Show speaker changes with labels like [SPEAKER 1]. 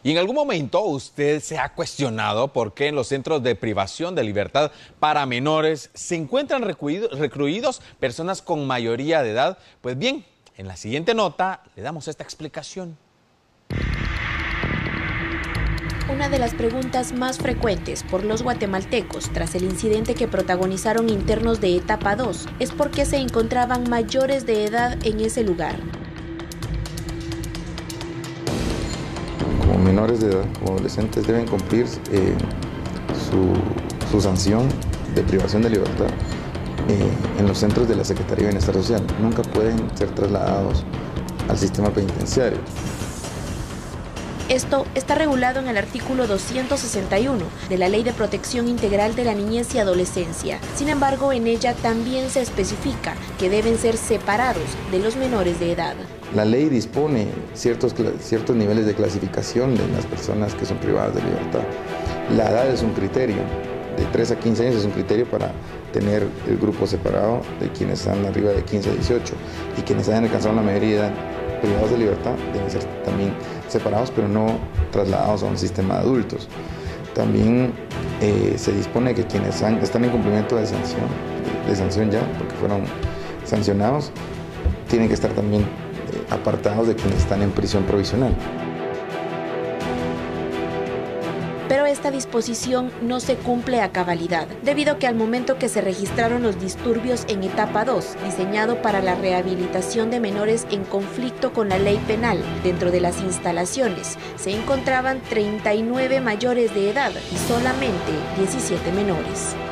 [SPEAKER 1] ¿Y en algún momento usted se ha cuestionado por qué en los centros de privación de libertad para menores se encuentran recluidos personas con mayoría de edad? Pues bien, en la siguiente nota le damos esta explicación.
[SPEAKER 2] Una de las preguntas más frecuentes por los guatemaltecos tras el incidente que protagonizaron internos de etapa 2 es por qué se encontraban mayores de edad en ese lugar.
[SPEAKER 3] Como menores de edad, como adolescentes, deben cumplir su sanción de privación de libertad en los centros de la Secretaría de Bienestar Social. Nunca pueden ser trasladados al sistema penitenciario.
[SPEAKER 2] Esto está regulado en el artículo 261 de la Ley de Protección Integral de la Niñez y Adolescencia. Sin embargo, en ella también se especifica que deben ser separados de los menores de edad.
[SPEAKER 3] La ley dispone ciertos niveles de clasificación de las personas que son privadas de libertad. La edad es un criterio, de 3 a 15 años es un criterio para tener el grupo separado de quienes están arriba de 15 a 18 y quienes hayan alcanzado la mayoría de edad privados de libertad deben ser también separados, pero no trasladados a un sistema de adultos. También se dispone que quienes están en cumplimiento de sanción ya, porque fueron sancionados, tienen que estar también apartados de quienes están en prisión provisional.
[SPEAKER 2] Pero esta disposición no se cumple a cabalidad, debido a que al momento que se registraron los disturbios en etapa 2, diseñado para la rehabilitación de menores en conflicto con la ley penal, dentro de las instalaciones se encontraban 39 mayores de edad y solamente 17 menores.